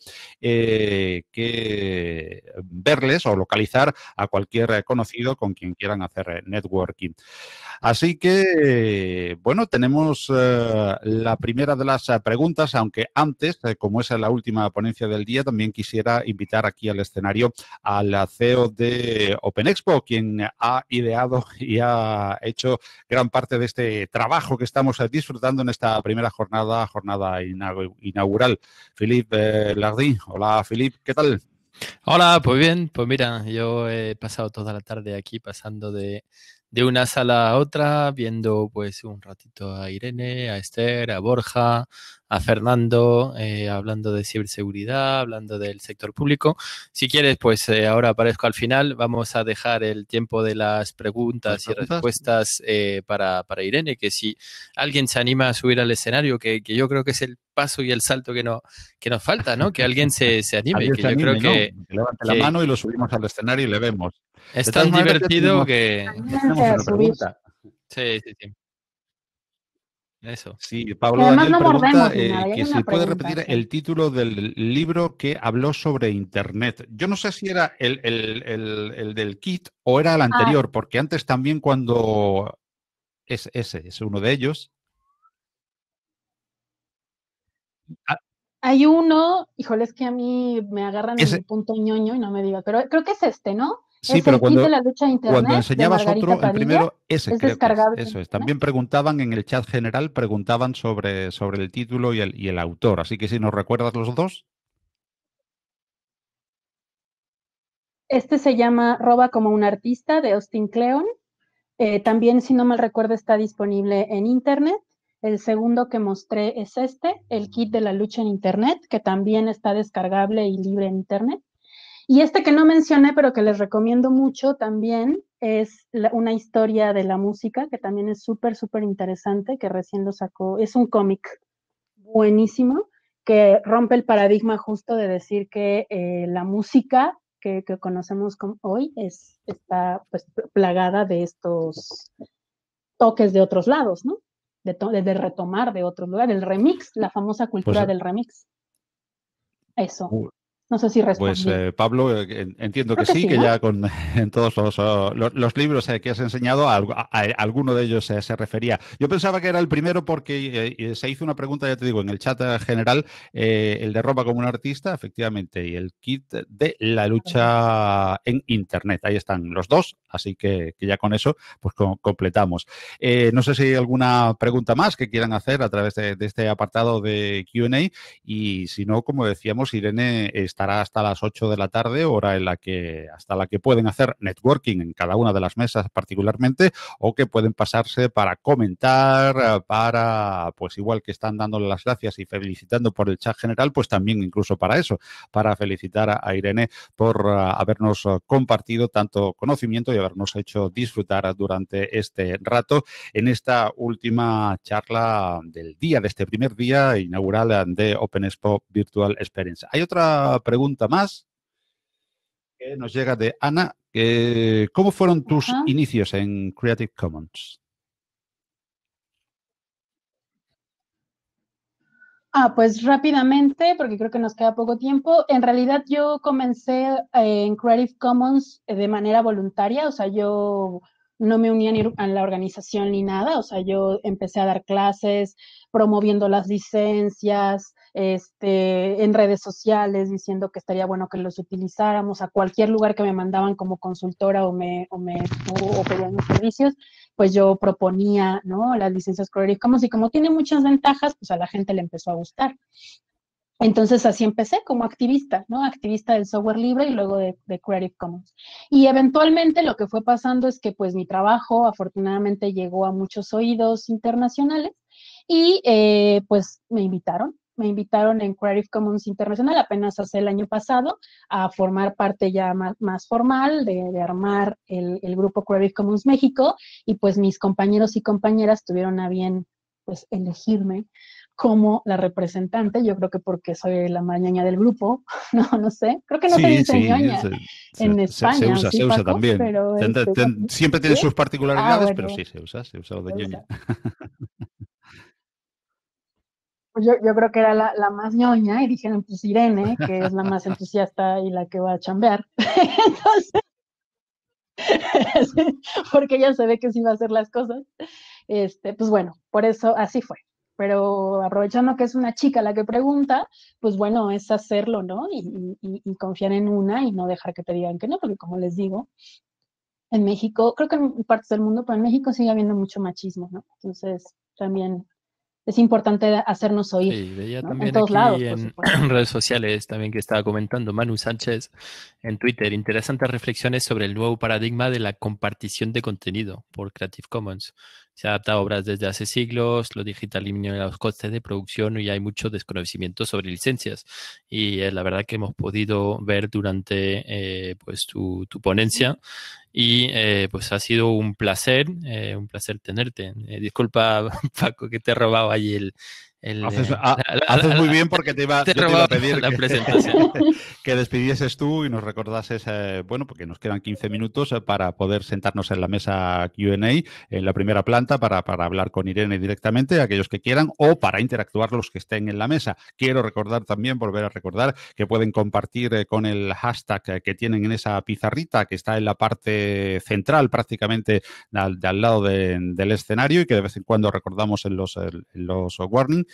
que verles o localizar a cualquier conocido con quien quieran hacer networking. Así que, bueno, tenemos la primera de las preguntas, aunque antes, como es la última ponencia del día, también quisiera invitar aquí al escenario al CEO de Open Expo, quien ha ideado y ha hecho gran parte de este trabajo que estamos disfrutando en esta primera jornada inaugural. Philippe Lardy. Hola, Philippe, ¿qué tal? Hola, pues bien, pues mira, yo he pasado toda la tarde aquí pasando de una sala a otra, viendo pues un ratito a Irene, a Esther, a Borja, a Fernando, hablando de ciberseguridad, hablando del sector público. Si quieres, pues ahora aparezco al final. Vamos a dejar el tiempo de las preguntas y respuestas para Irene, que si alguien se anima a subir al escenario, que yo creo que es el paso y el salto que nos falta, ¿no? Que alguien se anime, que yo creo que levante la mano y lo subimos al escenario y le vemos. Es tan divertido que... Tenemos una pregunta. Sí. Eso. Sí, Pablo Daniel no pregunta que si puede repetir el título del libro que habló sobre Internet. Yo no sé si era el del kit o era el anterior, porque antes también cuando... es uno de ellos. Hay uno, híjole, es que a mí me agarran en el punto ñoño y no me diga, pero creo que es este, ¿no? Sí, es pero el kit de la lucha de Internet, cuando enseñabas otro, el primero, ese es creo descargable. Que es. Eso es. También preguntaban en el chat general, preguntaban sobre el título y el autor. Así que si nos recuerdas los dos. Este se llama Roba como un artista, de Austin Kleon. También, si no mal recuerdo, está disponible en Internet. El segundo que mostré es este, el kit de la lucha en Internet, que también está descargable y libre en Internet. Y este que no mencioné, pero que les recomiendo mucho también, es una historia de la música, que también es súper, súper interesante, que recién lo sacó. Es un cómic buenísimo, que rompe el paradigma justo de decir que la música que conocemos hoy está pues, plagada de estos toques de otros lados, ¿no? De retomar de otros lugares, el remix, la famosa cultura del remix. Eso. No sé si Pues respondí. Pablo, entiendo que Creo que sí, sí, que ¿no? ya en todos los libros que has enseñado, a alguno de ellos se refería. Yo pensaba que era el primero porque se hizo una pregunta, ya te digo, en el chat general, el de Roma como un artista, efectivamente, y el kit de la lucha en Internet. Ahí están los dos, así que ya con eso pues completamos. No sé si hay alguna pregunta más que quieran hacer a través de este apartado de Q&A, y si no, como decíamos, Irene estará hasta las 8 de la tarde, hora en la que hasta la que pueden hacer networking en cada una de las mesas particularmente, o que pueden pasarse para comentar, para, pues igual que están dándole las gracias y felicitando por el chat general, pues también incluso para eso, para felicitar a Irene por habernos compartido tanto conocimiento y habernos hecho disfrutar durante este rato en esta última charla del día, de este primer día inaugural de Open Expo Virtual Experience. Hay otra pregunta más que nos llega de Ana. ¿Cómo fueron tus Ajá. inicios en Creative Commons? Pues rápidamente, porque creo que nos queda poco tiempo. En realidad yo comencé en Creative Commons de manera voluntaria, o sea, yo no me uní a la organización ni nada, o sea, yo empecé a dar clases promoviendo las licencias, en redes sociales, diciendo que estaría bueno que los utilizáramos a cualquier lugar que me mandaban como consultora o pedían mis servicios, pues yo proponía, ¿no? Las licencias Creative Commons y como tiene muchas ventajas, pues a la gente le empezó a gustar. Entonces así empecé como activista, ¿no? Activista del software libre y luego de Creative Commons. Y eventualmente lo que fue pasando es que pues mi trabajo afortunadamente llegó a muchos oídos internacionales y pues me invitaron en Creative Commons Internacional apenas hace el año pasado a formar parte ya más formal de armar el grupo Creative Commons México y pues mis compañeros y compañeras tuvieron a bien pues elegirme como la representante, yo creo que porque soy la más ñoña del grupo, no sé, creo que no se Sí, dice sí, ñoña en España, ¿sí, se usa Paco? también. Pero Siempre tiene ¿sí? sus particularidades, pero Bueno, sí se usa lo de se ñoña. usa. Pues yo creo que era la más ñoña y dijeron, pues Irene, que es la más entusiasta y la que va a chambear. Entonces, porque ella se ve que sí va a hacer las cosas. Pues bueno, por eso así fue. Pero aprovechando que es una chica la que pregunta, pues bueno, es hacerlo, ¿no? Y confiar en una y no dejar que te digan que no, porque como les digo, en México, creo que en partes del mundo, pero en México sigue habiendo mucho machismo, ¿no? Entonces, también es importante hacernos oír, Sí, veía ¿no? En también todos lados, aquí por en supuesto. redes sociales también que estaba comentando Manu Sánchez en Twitter, interesantes reflexiones sobre el nuevo paradigma de la compartición de contenido por Creative Commons. Se adapta a obras desde hace siglos, lo digital elimina los costes de producción y hay mucho desconocimiento sobre licencias. Y la verdad que hemos podido ver durante pues tu ponencia y pues ha sido un placer tenerte. Disculpa, Paco, que te he robado allí el, Haces, eh, haces muy bien porque te he yo te iba robado a pedir la presentación. que despidieses tú y nos recordases, bueno, porque nos quedan 15 minutos para poder sentarnos en la mesa Q&A en la primera planta para hablar con Irene directamente, aquellos que quieran, o para interactuar los que estén en la mesa. Quiero recordar también, volver a recordar, que pueden compartir con el hashtag que tienen en esa pizarrita que está en la parte central prácticamente de al lado del escenario y que de vez en cuando recordamos en los warnings.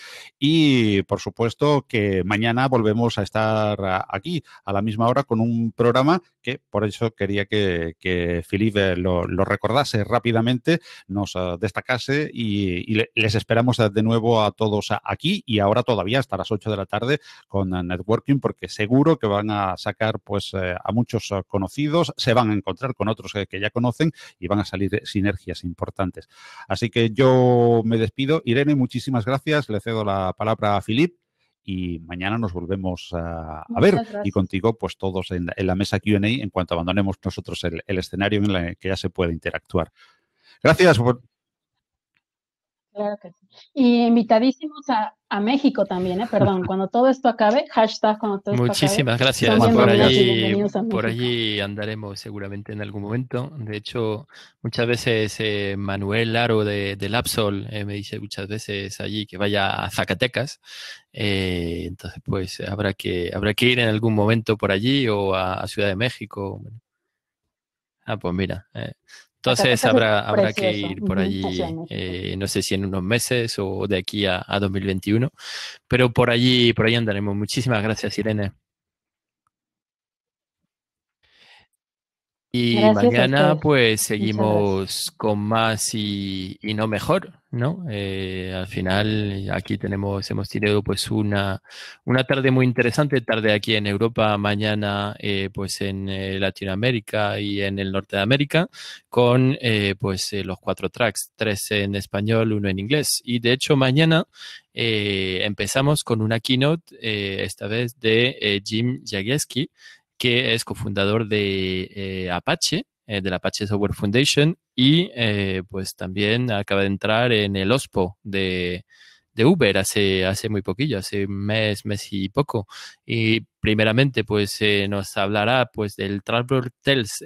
Y por supuesto que mañana volvemos a estar aquí a la misma hora con un programa que por eso quería que Felipe lo recordase rápidamente, nos destacase y les esperamos de nuevo a todos aquí y ahora todavía hasta las 8 de la tarde con networking, porque seguro que van a sacar pues a muchos conocidos, se van a encontrar con otros que ya conocen y van a salir sinergias importantes. Así que yo me despido. Irene, muchísimas gracias. Le cedo la palabra a Filip y mañana nos volvemos a ver Muchas y gracias. contigo pues todos en la mesa Q&A en cuanto abandonemos nosotros el escenario en el que ya se puede interactuar. Gracias. Claro que sí. Y invitadísimos a México también, perdón, cuando todo esto acabe, hashtag cuando todo esto acabe, Muchísimas son gracias. bienvenidos y bienvenidos a Por México. allí andaremos seguramente en algún momento. De hecho, muchas veces Manuel Aro de Lapsol me dice muchas veces allí que vaya a Zacatecas. Entonces, pues habrá que ir en algún momento por allí o a Ciudad de México. Bueno, pues mira. Entonces Zacatecas es habrá que precioso, ir por la Ciudad de allí, México. no sé si en unos meses o de aquí a 2021, pero por allí andaremos. Muchísimas gracias, Irene. Y Gracias a mañana ustedes. pues Muchas gracias. seguimos con más y no mejor, ¿no? Al final aquí hemos tenido pues una tarde muy interesante, tarde aquí en Europa, mañana pues en Latinoamérica y en el norte de América, con los 4 tracks, 3 en español, 1 en inglés. Y de hecho mañana empezamos con una keynote, esta vez de Jim Jagielski, que es cofundador de Apache, de la Apache Software Foundation, y pues también acaba de entrar en el OSPO de Uber hace muy poquillo, hace un mes y poco. Y primeramente pues nos hablará pues del Traveler Tales,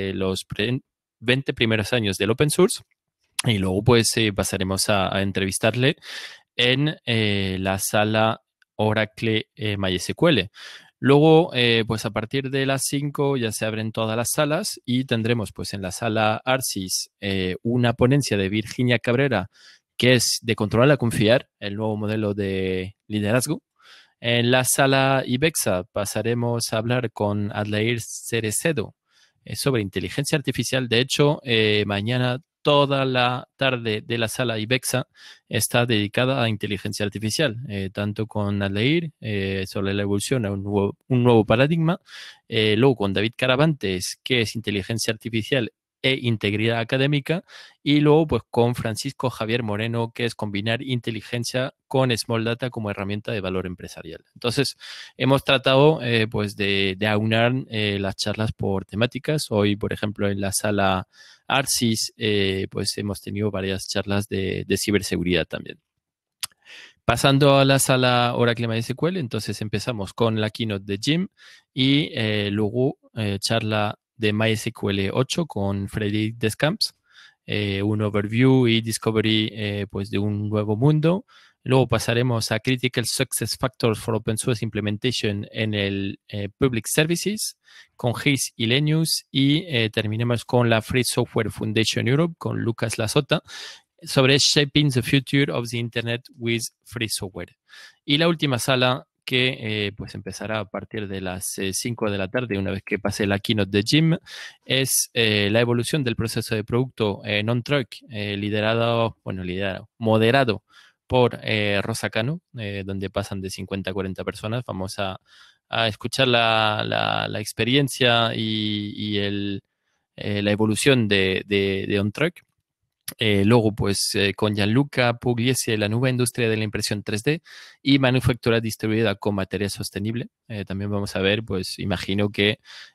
20 primeros años del open source, y luego pues pasaremos a entrevistarle en la sala Oracle MySQL. Luego, pues a partir de las 5 ya se abren todas las salas y tendremos pues en la sala Arcis una ponencia de Virginia Cabrera, que es de controlar a confiar, el nuevo modelo de liderazgo. En la sala IBEXA pasaremos a hablar con Adlair Cerecedo sobre inteligencia artificial. De hecho, mañana toda la tarde de la sala IBEXA está dedicada a inteligencia artificial, tanto con Adlair sobre la evolución a un nuevo paradigma, luego con David Caravantes, que es inteligencia artificial e integridad académica, y luego pues con Francisco Javier Moreno, que es combinar inteligencia con Small Data como herramienta de valor empresarial. Entonces, hemos tratado pues de aunar las charlas por temáticas. Hoy, por ejemplo, en la sala Arcis, pues hemos tenido varias charlas de ciberseguridad también. Pasando a la sala Oracle MySQL, entonces empezamos con la keynote de Jim y luego charla de MySQL 8 con Freddy Descamps, un overview y discovery pues de un nuevo mundo. Luego pasaremos a Critical Success Factors for Open Source Implementation en el Public Services con Gis y Lenius, y terminemos con la Free Software Foundation Europe con Lucas Lasota sobre Shaping the Future of the Internet with Free Software. Y la última sala, que pues empezará a partir de las 5 de la tarde, una vez que pase la keynote de Jim, es la evolución del proceso de producto non-truck, moderado por Rosa Cano, donde pasan de 50 a 40 personas. Vamos a escuchar la experiencia y la evolución de OnTruck. Luego, pues con Gianluca Pugliese, la nueva industria de la impresión 3D y manufactura distribuida con material sostenible. También vamos a ver, pues imagino que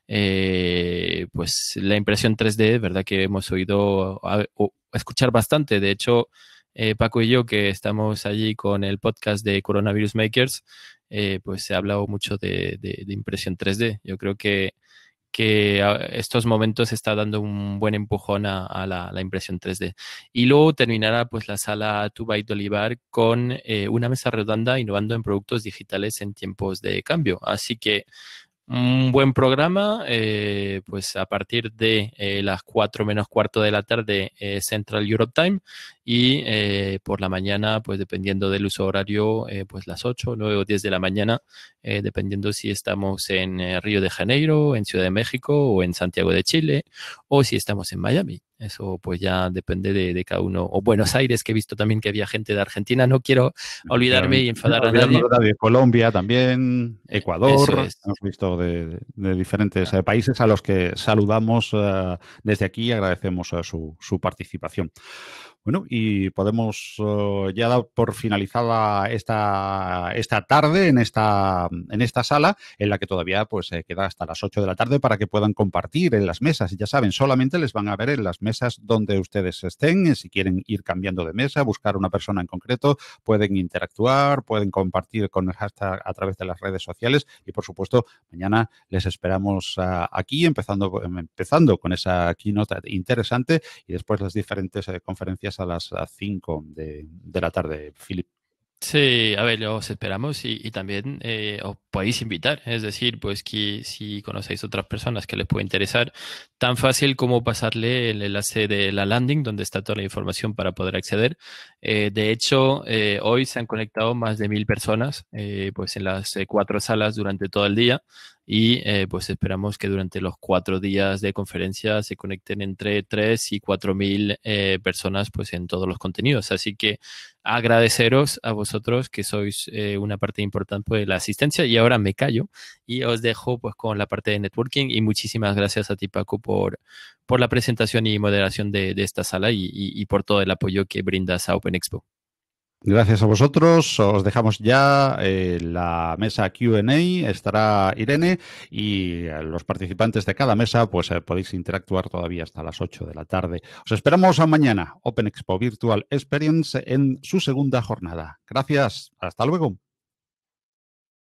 pues la impresión 3D, verdad que hemos oído escuchar bastante. De hecho, Paco y yo, que estamos allí con el podcast de Coronavirus Makers, pues se ha hablado mucho de impresión 3D. Yo creo que estos momentos está dando un buen empujón a la impresión 3D. Y luego terminará pues la sala Tuba y Olivar con una mesa redonda innovando en productos digitales en tiempos de cambio. Así que un buen programa, pues a partir de las 4 menos cuarto de la tarde Central Europe Time, y por la mañana, pues dependiendo del uso horario, pues las 8, 9 o 10 de la mañana, dependiendo si estamos en Río de Janeiro, en Ciudad de México o en Santiago de Chile, o si estamos en Miami. Eso pues ya depende de cada uno. O Buenos Aires, que he visto también que había gente de Argentina. No quiero olvidarme y enfadar a nadie. De Colombia también, Eso Ecuador, es. hemos visto de diferentes países a los que saludamos desde aquí y agradecemos su participación. Bueno, y podemos ya dar por finalizada esta tarde en esta sala, en la que todavía pues queda hasta las 8 de la tarde para que puedan compartir en las mesas. Y ya saben, solamente les van a ver en las mesas donde ustedes estén. Si quieren ir cambiando de mesa, buscar una persona en concreto, pueden interactuar, pueden compartir con el hashtag a través de las redes sociales. Y, por supuesto, mañana les esperamos aquí, empezando con esa keynote interesante y después las diferentes conferencias a las 5 de la tarde, Philip. Sí, a ver, os esperamos y también os podéis invitar, es decir, pues que si conocéis otras personas que les puede interesar, tan fácil como pasarle el enlace de la landing donde está toda la información para poder acceder. De hecho, hoy se han conectado más de 1000 personas pues en las 4 salas durante todo el día y pues esperamos que durante los 4 días de conferencia se conecten entre 3 y 4000 personas pues en todos los contenidos. Así que agradeceros a vosotros que sois una parte importante de la asistencia y ahora me callo y os dejo pues con la parte de networking y muchísimas gracias a ti, Paco, por la presentación y moderación de esta sala y por todo el apoyo que brindas a Open Expo. Gracias a vosotros. Os dejamos ya la mesa Q&A. Estará Irene y los participantes de cada mesa pues podéis interactuar todavía hasta las 8 de la tarde. Os esperamos mañana. Open Expo Virtual Experience en su segunda jornada. Gracias. Hasta luego.